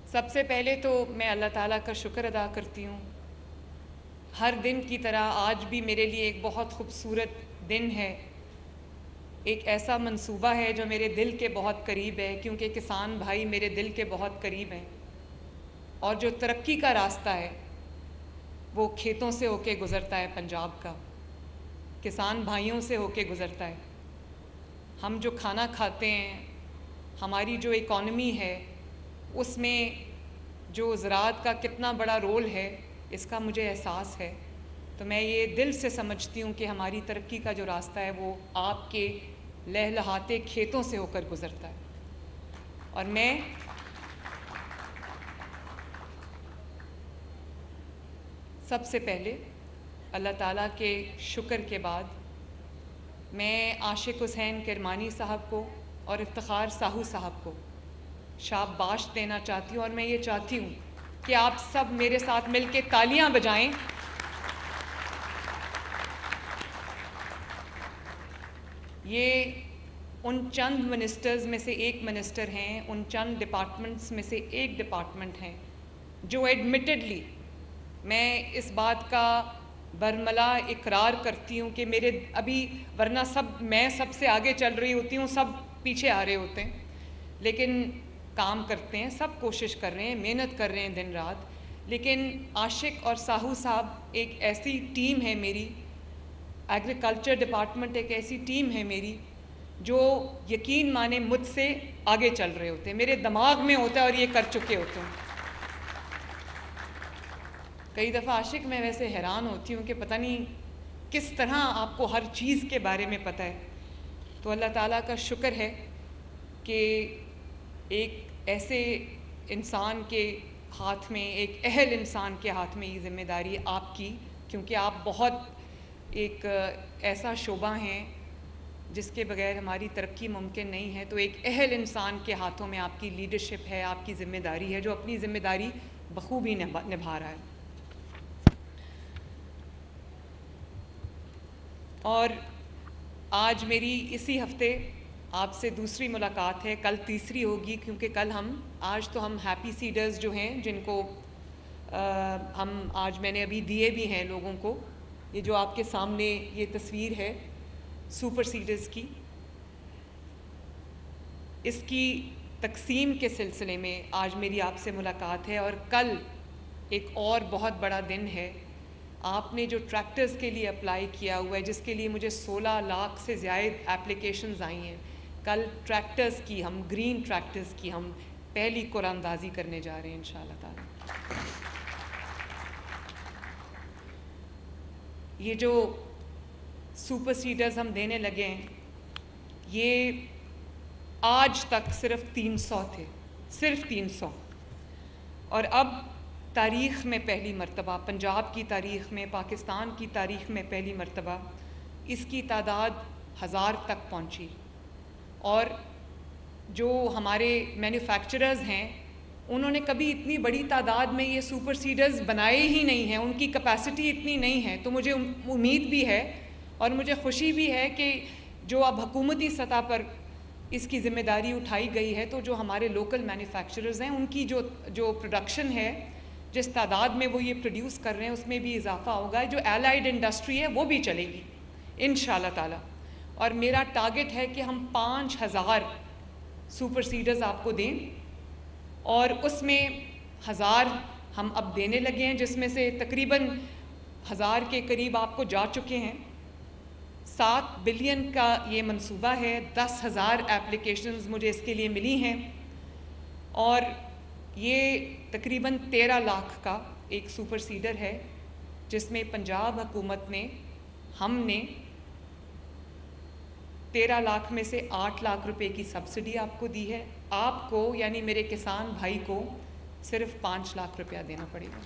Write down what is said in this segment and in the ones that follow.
सबसे पहले तो मैं अल्लाह ताला का शुक्र अदा करती हूँ। हर दिन की तरह आज भी मेरे लिए एक बहुत खूबसूरत दिन है। एक ऐसा मंसूबा है जो मेरे दिल के बहुत करीब है, क्योंकि किसान भाई मेरे दिल के बहुत करीब हैं। और जो तरक्की का रास्ता है वो खेतों से होके गुज़रता है, पंजाब का किसान भाइयों से होके गुज़रता है। हम जो खाना खाते हैं, हमारी जो इकॉनमी है, उसमें जो ज़राअत का कितना बड़ा रोल है, इसका मुझे एहसास है। तो मैं ये दिल से समझती हूँ कि हमारी तरक्की का जो रास्ता है वो आपके लहलहाते खेतों से होकर गुज़रता है। और मैं सबसे पहले अल्लाह ताला के शुक्र के बाद मैं आशिक हुसैन किरमानी साहब को और इफ्तिखार साहू साहब को शाबाश देना चाहती हूँ। और मैं ये चाहती हूँ कि आप सब मेरे साथ मिलके तालियां बजाएं। ये उन चंद मिनिस्टर्स में से एक मिनिस्टर हैं, उन चंद डिपार्टमेंट्स में से एक डिपार्टमेंट हैं जो एडमिटेडली, मैं इस बात का बरमला इकरार करती हूँ कि मेरे अभी, वरना सब, मैं सबसे आगे चल रही होती हूँ, सब पीछे आ रहे होते हैं, लेकिन काम करते हैं, सब कोशिश कर रहे हैं, मेहनत कर रहे हैं दिन रात। लेकिन आशिक और साहू साहब एक ऐसी टीम है मेरी, एग्रीकल्चर डिपार्टमेंट एक ऐसी टीम है मेरी जो यकीन माने मुझसे आगे चल रहे होते हैं, मेरे दिमाग में होता है और ये कर चुके होते हैं। कई दफ़ा आशिक, मैं वैसे हैरान होती हूँ कि पता नहीं किस तरह आपको हर चीज़ के बारे में पता है। तो अल्लाह ताला का शुक्र है कि एक ऐसे इंसान के हाथ में, एक अहल इंसान के हाथ में ये ज़िम्मेदारी आपकी, क्योंकि आप बहुत एक ऐसा शोबा हैं जिसके बगैर हमारी तरक्की मुमकिन नहीं है। तो एक अहल इंसान के हाथों में आपकी लीडरशिप है, आपकी ज़िम्मेदारी है, जो अपनी ज़िम्मेदारी बखूबी निभा रहा है। और आज मेरी इसी हफ्ते आपसे दूसरी मुलाकात है, कल तीसरी होगी, क्योंकि कल आज तो हम हैप्पी सीडर्स जो हैं, जिनको हम आज मैंने अभी दिए भी हैं लोगों को, ये जो आपके सामने ये तस्वीर है सुपर सीडर्स की, इसकी तकसीम के सिलसिले में आज मेरी आपसे मुलाकात है। और कल एक और बहुत बड़ा दिन है। आपने जो ट्रैक्टर्स के लिए अप्लाई किया हुआ है, जिसके लिए मुझे 16 लाख से ज़्यादा एप्लीकेशंस आई हैं, कल ट्रैक्टर्स की, हम ग्रीन ट्रैक्टर्स की हम पहली कुरानदाजी करने जा रहे हैं इंशाअल्लाह ताला। ये जो सुपर सीडर्स हम देने लगे हैं, ये आज तक सिर्फ 300 थे, सिर्फ 300। और अब तारीख़ में पहली मर्तबा, पंजाब की तारीख़ में, पाकिस्तान की तारीख़ में पहली मर्तबा इसकी तादाद 1000 तक पहुंची। और जो हमारे मैन्युफैक्चरर्स हैं, उन्होंने कभी इतनी बड़ी तादाद में ये सुपर सीडर्स बनाए ही नहीं हैं, उनकी कैपेसिटी इतनी नहीं है। तो मुझे उम्मीद भी है और मुझे खुशी भी है कि जो अब हुकूमती सतह पर इसकी ज़िम्मेदारी उठाई गई है, तो जो हमारे लोकल मैन्युफैक्चरर्स हैं, उनकी जो प्रोडक्शन है, जिस तादाद में वो ये प्रोड्यूस कर रहे हैं, उसमें भी इजाफा होगा। जो एलाइड इंडस्ट्री है वो भी चलेगी इंशाअल्लाह ताला। और मेरा टारगेट है कि हम 5000 सुपर सीडर्स आपको दें, और उसमें 1000 हम अब देने लगे हैं, जिसमें से तकरीबन 1000 के करीब आपको जा चुके हैं। 7 बिलियन का ये मंसूबा है, 10,000 एप्लीकेशंस मुझे इसके लिए मिली हैं, और ये तकरीबन 13 लाख का एक सुपर सीडर है, जिसमें पंजाब हुकूमत ने, हमने 13 लाख में से 8 लाख रुपए की सब्सिडी आपको दी है। आपको यानी मेरे किसान भाई को सिर्फ 5 लाख रुपया देना पड़ेगा।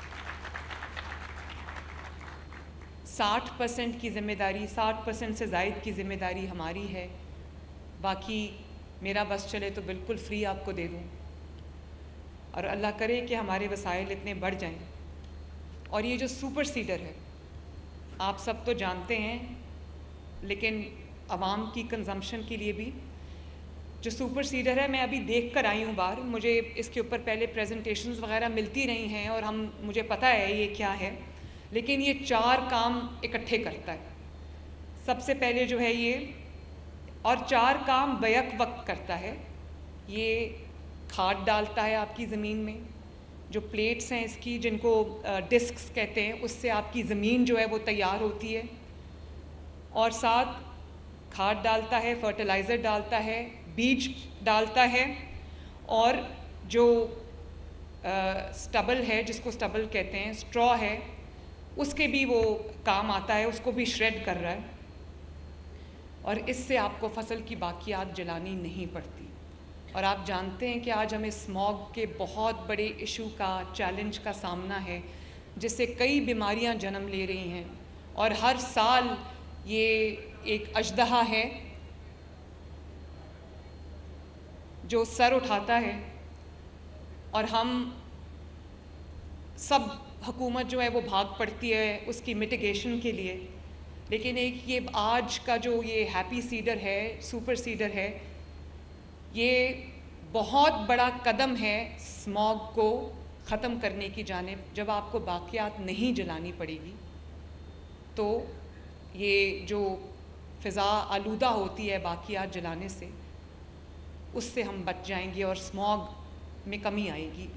60% की ज़िम्मेदारी, 60% से ज़ायद की ज़िम्मेदारी हमारी है। बाकी मेरा बस चले तो बिल्कुल फ्री आपको दे दूँ, और अल्लाह करे कि हमारे वसाइल इतने बढ़ जाएं। और ये जो सुपर सीडर है, आप सब तो जानते हैं, लेकिन आवाम की कंजम्पशन के लिए भी जो सुपर सीडर है मैं अभी देख कर आई हूँ बाहर, मुझे इसके ऊपर पहले प्रेजेंटेशंस वगैरह मिलती रही हैं और मुझे पता है ये क्या है, लेकिन ये 4 काम इकट्ठे करता है। सबसे पहले जो है ये, और 4 काम बैक वक्त करता है। ये खाद डालता है आपकी ज़मीन में, जो प्लेट्स हैं इसकी जिनको डिस्क्स कहते हैं, उससे आपकी ज़मीन जो है वो तैयार होती है, और साथ खाद डालता है, फर्टिलाइज़र डालता है, बीज डालता है, और जो स्टबल है, जिसको स्टबल कहते हैं, स्ट्रॉ है, उसके भी वो काम आता है, उसको भी श्रेड कर रहा है। और इससे आपको फसल की बाकियात जलानी नहीं पड़ती। और आप जानते हैं कि आज हमें स्मॉग के बहुत बड़े इशू का, चैलेंज का सामना है, जिससे कई बीमारियां जन्म ले रही हैं, और हर साल ये एक अजदहा है जो सर उठाता है, और हम सब हुकूमत जो है वो भाग पड़ती है उसकी मिटिगेशन के लिए। लेकिन एक ये आज का जो ये हैप्पी सीडर है, सुपर सीडर है, ये बहुत बड़ा कदम है स्मॉग को ख़त्म करने की जानिब। जब आपको बाकियात नहीं जलानी पड़ेगी तो ये जो फ़िज़ा आलूदा होती है बाकियात जलाने से, उससे हम बच जाएंगे और स्मॉग में कमी आएगी।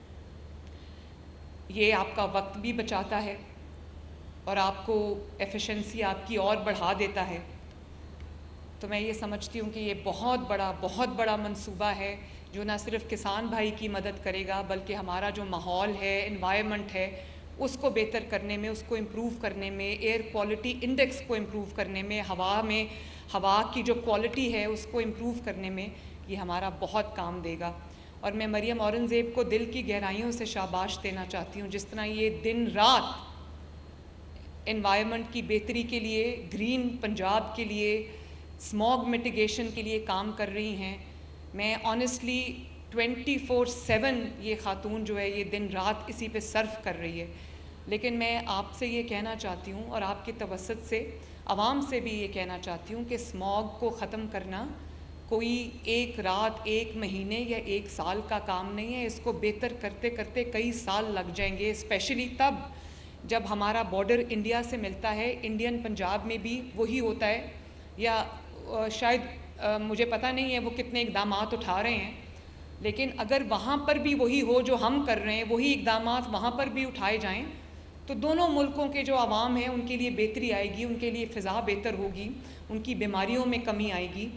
ये आपका वक्त भी बचाता है और आपको एफिशिएंसी आपकी और बढ़ा देता है। तो मैं ये समझती हूँ कि ये बहुत बड़ा मंसूबा है जो ना सिर्फ किसान भाई की मदद करेगा, बल्कि हमारा जो माहौल है, एनवायरनमेंट है, उसको बेहतर करने में, उसको इम्प्रूव करने में, एयर क्वालिटी इंडेक्स को इम्प्रूव करने में, हवा की जो क्वालिटी है उसको इम्प्रूव करने में ये हमारा बहुत काम देगा। और मैं मरियम औरंगज़ेब को दिल की गहराइयों से शाबाश देना चाहती हूँ, जिस तरह ये दिन रात एनवायरनमेंट की बेहतरी के लिए, ग्रीन पंजाब के लिए, स्मॉग मिटिगेशन के लिए काम कर रही हैं। मैं ऑनेस्टली 24/7 ये ख़ातून जो है ये दिन रात इसी पे सर्फ कर रही है। लेकिन मैं आपसे ये कहना चाहती हूँ और आपके तवस्सुत से आवाम से भी ये कहना चाहती हूँ कि स्मॉग को ख़त्म करना कोई एक रात, एक महीने या एक साल का काम नहीं है। इसको बेहतर करते करते कई साल लग जाएंगे, स्पेशली तब जब हमारा बॉर्डर इंडिया से मिलता है। इंडियन पंजाब में भी वही होता है, या शायद मुझे पता नहीं है वो कितने इक़दामात उठा रहे हैं, लेकिन अगर वहाँ पर भी वही हो जो हम कर रहे हैं, वही इक़दामात वहाँ पर भी उठाए जाएं, तो दोनों मुल्कों के जो आवाम हैं उनके लिए बेहतरी आएगी, उनके लिए फ़िज़ा बेहतर होगी, उनकी बीमारियों में कमी आएगी।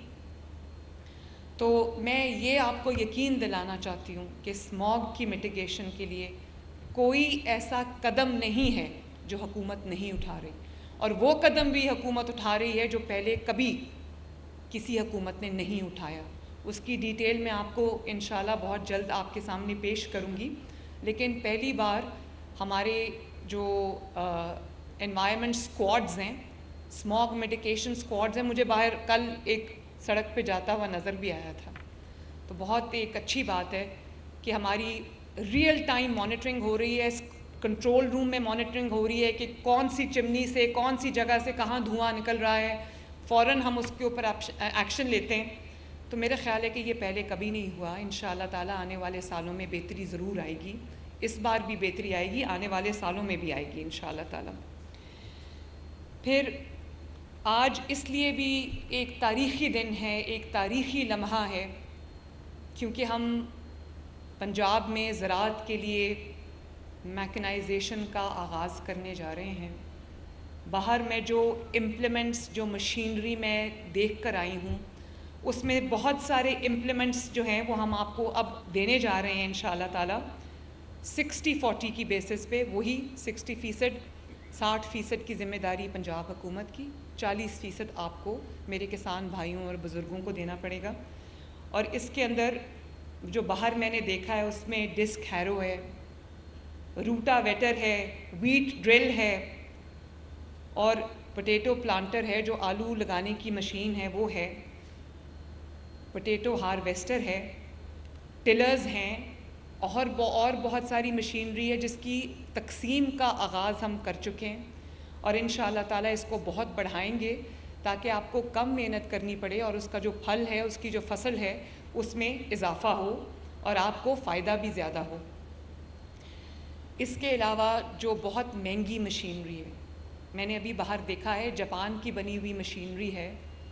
तो मैं ये आपको यकीन दिलाना चाहती हूँ कि स्मॉग की मिटिगेशन के लिए कोई ऐसा कदम नहीं है जो हुकूमत नहीं उठा रही, और वो कदम भी हुकूमत उठा रही है जो पहले कभी किसी हुकूमत ने नहीं उठाया। उसकी डिटेल मैं आपको इंशाल्लाह बहुत जल्द आपके सामने पेश करूँगी। लेकिन पहली बार हमारे जो एनवायरनमेंट स्क्वाड्स हैं, स्मॉग मिटिगेशन स्क्वाड्स हैं, मुझे बाहर कल एक सड़क पे जाता हुआ नज़र भी आया था, तो बहुत एक अच्छी बात है कि हमारी रियल टाइम मॉनिटरिंग हो रही है। कंट्रोल रूम में मॉनिटरिंग हो रही है कि कौन सी चिमनी से, कौन सी जगह से कहाँ धुआं निकल रहा है, फ़ौरन हम उसके ऊपर एक्शन लेते हैं। तो मेरा ख़्याल है कि ये पहले कभी नहीं हुआ। इंशाअल्लाह ताला आने वाले सालों में बेहतरी ज़रूर आएगी, इस बार भी बेहतरी आएगी, आने वाले सालों में भी आएगी इंशाअल्लाह ताला। फिर आज इसलिए भी एक तारीख़ी दिन है, एक तारीख़ी लम्हा है, क्योंकि हम पंजाब में ज़राअत के लिए मैकेनाइजेशन का आगाज़ करने जा रहे हैं। बाहर में जो इम्प्लीमेंट्स, जो मशीनरी मैं देख कर आई हूँ, उसमें बहुत सारे इम्प्लीमेंट्स जो हैं वो हम आपको अब देने जा रहे हैं इंशाअल्लाह ताला 60-40 की बेसिस पे। वही 60% की ज़िम्मेदारी पंजाब हुकूमत की, 40% आपको मेरे किसान भाइयों और बुज़ुर्गों को देना पड़ेगा। और इसके अंदर जो बाहर मैंने देखा है उसमें डिस्क हैरो है, रूटावेटर है, वीट ड्रिल है, और पोटैटो प्लांटर है, जो आलू लगाने की मशीन है वो है, पोटैटो हार्वेस्टर है, टिलर्स हैं, और बहुत सारी मशीनरी है जिसकी तकसीम का आगाज़ हम कर चुके हैं और इंशाअल्लाह ताला इसको बहुत बढ़ाएंगे ताकि आपको कम मेहनत करनी पड़े और उसका जो फल है, उसकी जो फसल है, उसमें इजाफ़ा हो और आपको फ़ायदा भी ज़्यादा हो। इसके अलावा जो बहुत महंगी मशीनरी है, मैंने अभी बाहर देखा है, जापान की बनी हुई मशीनरी है,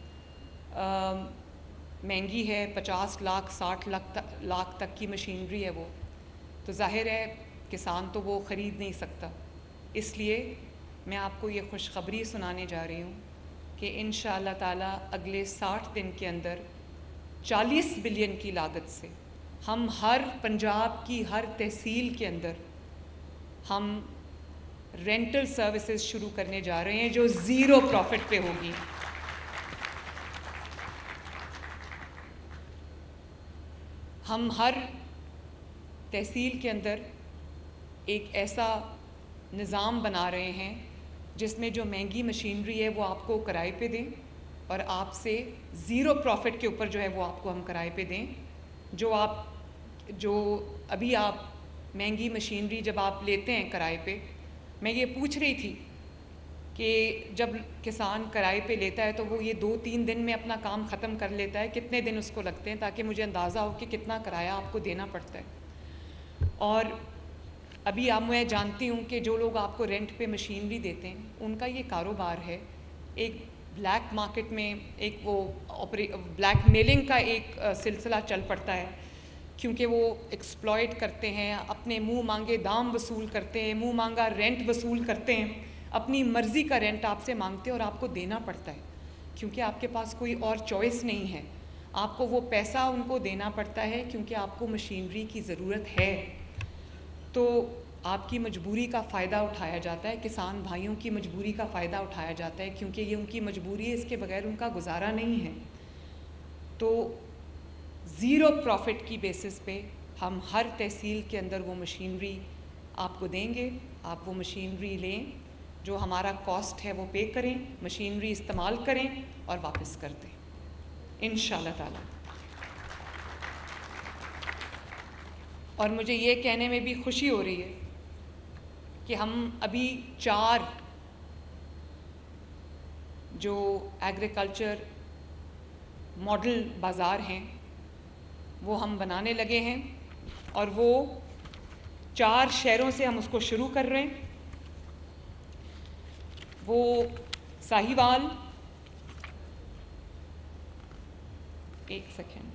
महंगी है, 50 लाख 60 लाख तक की मशीनरी है वो। तो जाहिर है किसान तो वो ख़रीद नहीं सकता। इसलिए मैं आपको ये खुशखबरी सुनाने जा रही हूँ कि इंशाअल्लाह ताला अगले 60 दिन के अंदर 40 बिलियन की लागत से हम हर पंजाब की हर तहसील के अंदर हम रेंटल सर्विसेज शुरू करने जा रहे हैं जो ज़ीरो प्रॉफिट पे होगी। हम हर तहसील के अंदर एक ऐसा निज़ाम बना रहे हैं जिसमें जो महंगी मशीनरी है वो आपको किराए पे दें और आपसे ज़ीरो प्रॉफिट के ऊपर जो है वो आपको हम किराए पे दें। जो अभी आप महंगी मशीनरी जब आप लेते हैं किराए पे, मैं ये पूछ रही थी कि जब किसान किराए पे लेता है तो वो ये 2-3 दिन में अपना काम ख़त्म कर लेता है, कितने दिन उसको लगते हैं, ताकि मुझे अंदाज़ा हो कि कितना किराया आपको देना पड़ता है। और अभी आप मैं जानती हूँ कि जो लोग आपको रेंट पे मशीनरी देते हैं उनका ये कारोबार है, एक ब्लैक मार्केट में एक वो ब्लैक मेलिंग का एक सिलसिला चल पड़ता है, क्योंकि वो एक्सप्लॉइट करते हैं, अपने मुंह मांगे दाम वसूल करते हैं, मुंह मांगा रेंट वसूल करते हैं, अपनी मर्ज़ी का रेंट आपसे मांगते हैं और आपको देना पड़ता है क्योंकि आपके पास कोई और चॉइस नहीं है। आपको वो पैसा उनको देना पड़ता है क्योंकि आपको मशीनरी की ज़रूरत है। तो आपकी मजबूरी का फ़ायदा उठाया जाता है, किसान भाइयों की मजबूरी का फ़ायदा उठाया जाता है क्योंकि ये उनकी मजबूरी है, इसके बगैर उनका गुजारा नहीं है। तो ज़ीरो प्रॉफिट की बेसिस पे हम हर तहसील के अंदर वो मशीनरी आपको देंगे। आप वो मशीनरी लें, जो हमारा कॉस्ट है वो पे करें, मशीनरी इस्तेमाल करें और वापस कर दें इंशाअल्लाह ताला। और मुझे ये कहने में भी खुशी हो रही है कि हम अभी 4 जो एग्रीकल्चर मॉडल बाज़ार हैं वो हम बनाने लगे हैं और वो 4 शहरों से हम उसको शुरू कर रहे हैं। वो साहिवाल, एक सेकेंड,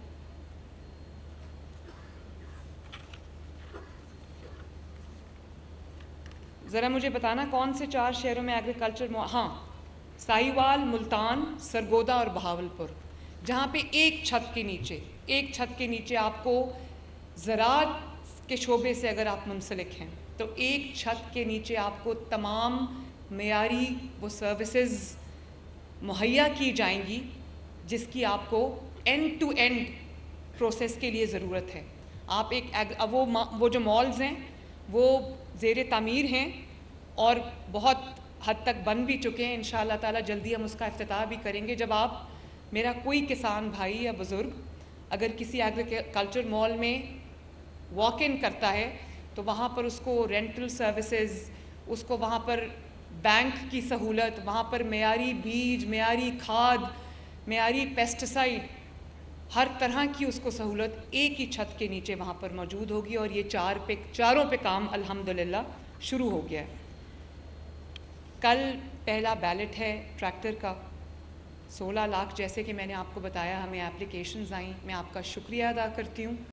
ज़रा मुझे बताना कौन से 4 शहरों में एग्रीकल्चर, हाँ, साहिवाल, मुल्तान, सरगोदा और बहावलपुर, जहाँ पे एक छत के नीचे आपको ज़राअत के शोबे से अगर आप मुंसलिक हैं तो एक छत के नीचे आपको तमाम मेयारी वो सर्विसेज मुहैया की जाएंगी जिसकी आपको एंड टू एंड प्रोसेस के लिए ज़रूरत है। आप वो जो मॉल्स हैं वो ज़ेर तामीर हैं और बहुत हद तक बन भी चुके हैं। इंशाअल्लाह ताला जल्दी हम उसका इफ्तिताह भी करेंगे। जब आप, मेरा कोई किसान भाई या बुज़ुर्ग अगर किसी एग्रीकल्चर मॉल में वॉक इन करता है तो वहाँ पर उसको रेंटल सर्विसेज, उसको वहाँ पर बैंक की सहूलत, वहाँ पर मेयारी बीज, मेयारी खाद, मेयारी पेस्टिसाइड, हर तरह की उसको सहूलत एक ही छत के नीचे वहाँ पर मौजूद होगी। और ये चारों पे काम अल्हम्दुलिल्लाह शुरू हो गया है। कल पहला बैलेट है ट्रैक्टर का, 16 लाख जैसे कि मैंने आपको बताया हमें एप्लीकेशंस आई। मैं आपका शुक्रिया अदा करती हूँ